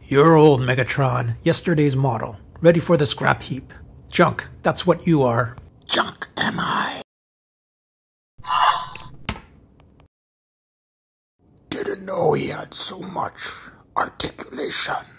You're old, Megatron. Yesterday's model. Ready for the scrap heap. Junk, that's what you are. Junk am I. Didn't know he had so much articulation.